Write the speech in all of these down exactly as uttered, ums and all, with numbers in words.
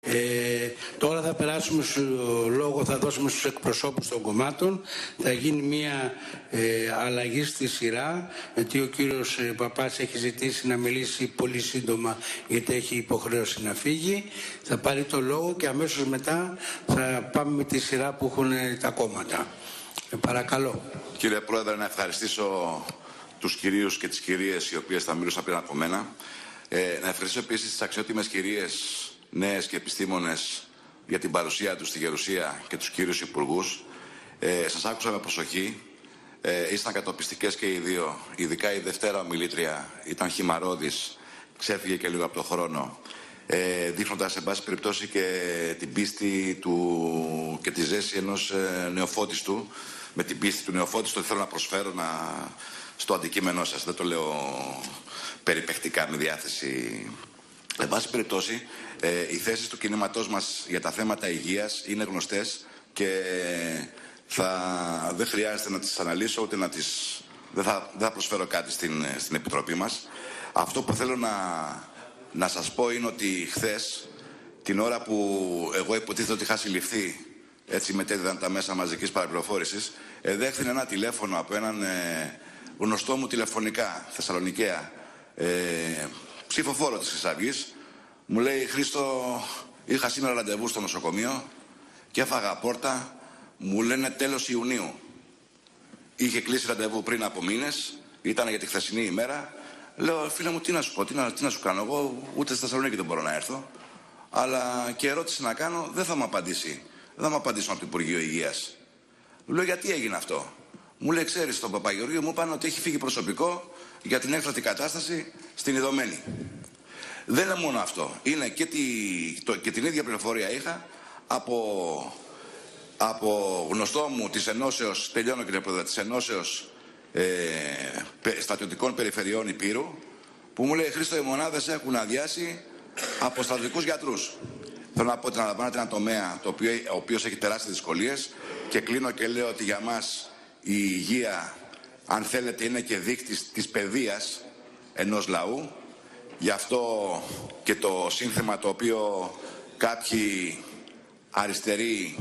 Ε, τώρα θα περάσουμε στο λόγο, θα δώσουμε στους εκπροσώπους των κομμάτων. Θα γίνει μια ε, αλλαγή στη σειρά, γιατί ο κύριος ε, Παπάς έχει ζητήσει να μιλήσει πολύ σύντομα, γιατί έχει υποχρέωση να φύγει. Θα πάρει το λόγο και αμέσως μετά θα πάμε με τη σειρά που έχουν ε, τα κόμματα. Ε, παρακαλώ. Κύριε Πρόεδρε, να ευχαριστήσω τους κυρίους και τις κυρίες οι οποίες θα μιλούσαν πριν από μένα. Ε, να ευχαριστήσω επίσης τις αξιότιμες κυρίες, νέες και επιστήμονες για την παρουσία τους στη Γερουσία και τους κύριους υπουργούς. Ε, σας άκουσα με προσοχή. Ε, ήσταν κατοπιστικές και οι δύο. Ειδικά η Δευτέρα ομιλήτρια ήταν χυμαρώδης, ξέφυγε και λίγο από το χρόνο. Ε, δείχνοντας σε πάση περιπτώσει και την πίστη του και τη ζέση ενός ε, νεοφώτιστου. Με την πίστη του νεοφώτιστου θέλω να προσφέρω να, στο αντικείμενό σας. Δεν το λέω περιπαικτικά με διάθεση. Εν πάση περιπτώσει, ε, οι θέσεις του κινήματός μας για τα θέματα υγείας είναι γνωστές και θα, δεν χρειάζεται να τις αναλύσω ούτε να τις... Δεν θα, δεν θα προσφέρω κάτι στην, στην Επιτροπή μας. Αυτό που θέλω να, να σας πω είναι ότι χθες, την ώρα που εγώ υποτίθεται ότι είχα συλληφθεί, έτσι μετέδιδαν τα μέσα μαζικής παραπληροφόρησης, ε, δέχθηνε ένα τηλέφωνο από έναν ε, γνωστό μου τηλεφωνικά, Θεσσαλονικαία, ε, ψηφοφόρο της Χρυσαυγής. Μου λέει, Χρήστο, είχα σήμερα ραντεβού στο νοσοκομείο και έφαγα πόρτα, μου λένε τέλος Ιουνίου. Είχε κλείσει ραντεβού πριν από μήνες, ήταν για τη χθεσινή ημέρα. Λέω, φίλε μου, τι να σου πω, τι να, τι να σου κάνω, εγώ ούτε στη Θεσσαλονίκη δεν μπορώ να έρθω. Αλλά και ερώτηση να κάνω, δεν θα μου απαντήσει. Δεν θα μου απαντήσουν από το Υπουργείο Υγείας. Μου λέω, γιατί έγινε αυτό. Μου λέει, ξέρεις, στον Παπαγεωργείο μου είπαν ότι έχει φύγει προσωπικό για την έκτακτη κατάσταση στην Ιδωμένη. Δεν είναι μόνο αυτό. Είναι και, τη, το, και την ίδια πληροφορία είχα από, από γνωστό μου της Ενώσεως, τελειώνω κύριε Πρόεδρε, της Ενώσεως ε, Στρατιωτικών Περιφερειών Υπήρου, που μου λέει, Χρήστο, οι μονάδες έχουν αδειάσει από στρατιωτικούς γιατρούς. Θέλω να πω ότι αναλαμβάνεται ένα τομέα το οποίο, ο οποίος έχει τεράστιες δυσκολίες και κλείνω και λέω ότι για μας η υγεία, αν θέλετε, είναι και δείκτης της παιδείας ενός λαού. Γι' αυτό και το σύνθημα το οποίο κάποιοι αριστεροί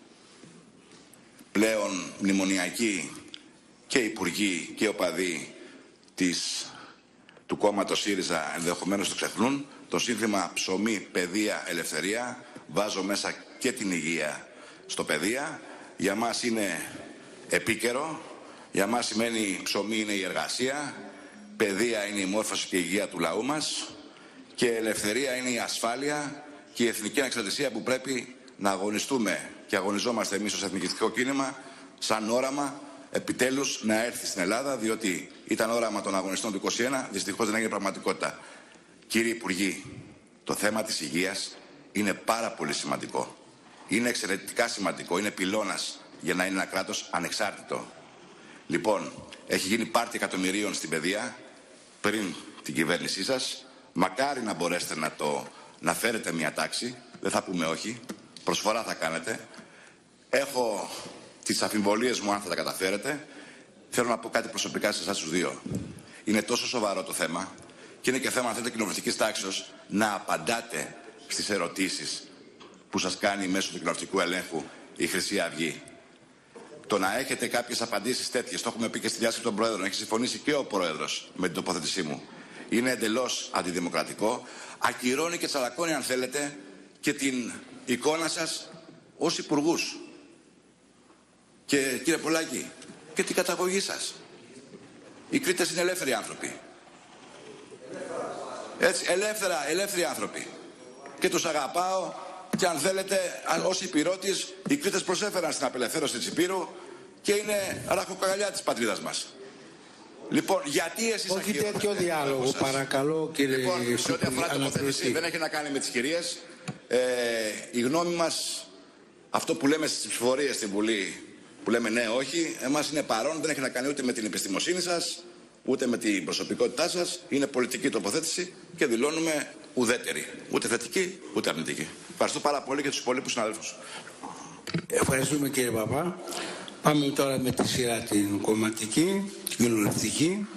πλέον μνημονιακοί και υπουργοί και οπαδοί της, του κόμματος ΣΥΡΙΖΑ ενδεχομένως το ξεχνούν, το σύνθημα ψωμί, παιδεία, ελευθερία, βάζω μέσα και την υγεία στο παιδεία. Για μας είναι επίκαιρο, για μας σημαίνει ψωμί είναι η εργασία, παιδεία είναι η μόρφωση και η υγεία του λαού μας και ελευθερία είναι η ασφάλεια και η εθνική ανεξαρτησία που πρέπει να αγωνιστούμε και αγωνιζόμαστε εμείς ως εθνικιστικό κίνημα σαν όραμα επιτέλους να έρθει στην Ελλάδα, διότι ήταν όραμα των αγωνιστών του είκοσι ένα, δυστυχώς δεν έγινε πραγματικότητα. Κύριοι Υπουργοί, το θέμα της υγείας είναι πάρα πολύ σημαντικό. Είναι εξαιρετικά σημαντικό, είναι πυλώνας για να είναι ένα κράτος ανεξάρτητο. Λοιπόν, έχει γίνει πάρτι εκατομμυρίων στην παιδεία πριν την κυβέρνησή σας. Μακάρι να μπορέσετε να, το, να φέρετε μια τάξη, δεν θα πούμε όχι, προσφορά θα κάνετε. Έχω τις αμφιβολίες μου αν θα τα καταφέρετε. Θέλω να πω κάτι προσωπικά σε εσάς τους δύο. Είναι τόσο σοβαρό το θέμα και είναι και θέμα, αν θέλετε, κοινοβουλευτικής τάξης να απαντάτε στις ερωτήσεις που σας κάνει μέσω του κοινοβουλευτικού ελέγχου η Χρυσή Αυγή. Το να έχετε κάποιες απαντήσεις τέτοιες, το έχουμε πει και στη διάσκεψη των Προέδρων, έχει συμφωνήσει και ο Πρόεδρος με την τοποθέτησή μου, είναι εντελώς αντιδημοκρατικό. Ακυρώνει και τσαλακώνει, αν θέλετε, και την εικόνα σας ως υπουργούς. Και κύριε Πολάκη, και την καταγωγή σας. Οι Κρήτες είναι ελεύθεροι άνθρωποι. Έτσι, ελεύθερα, ελεύθεροι άνθρωποι. Και τους αγαπάω και αν θέλετε, ως Υπηρώτης, οι Κρήτες προσέφεραν στην απελευθέρωση της Υπήρου και είναι ραχοκοκαλιά της πατρίδας μας. Λοιπόν, γιατί εσείς όχι τέτοιο διάλογο, παρακαλώ κύριε Λοιπόν, σε ό,τι αφορά την τοποθέτηση, δεν έχει να κάνει με τις κυρίες. Ε, η γνώμη μας, αυτό που λέμε στις ψηφοφορίες στην Βουλή, που λέμε ναι, όχι, εμάς είναι παρόν, δεν έχει να κάνει ούτε με την επιστημοσύνη σας, ούτε με την προσωπικότητά σας. Είναι πολιτική τοποθέτηση και δηλώνουμε ουδέτερη. Ούτε θετική, ούτε αρνητική. Ευχαριστώ πάρα πολύ και τους υπόλοιπους συναδέλφους. Ευχαριστούμε κύριε Παπά. Πάμε τώρα με τη σειρά την κομματική, την κοινοβουλευτική.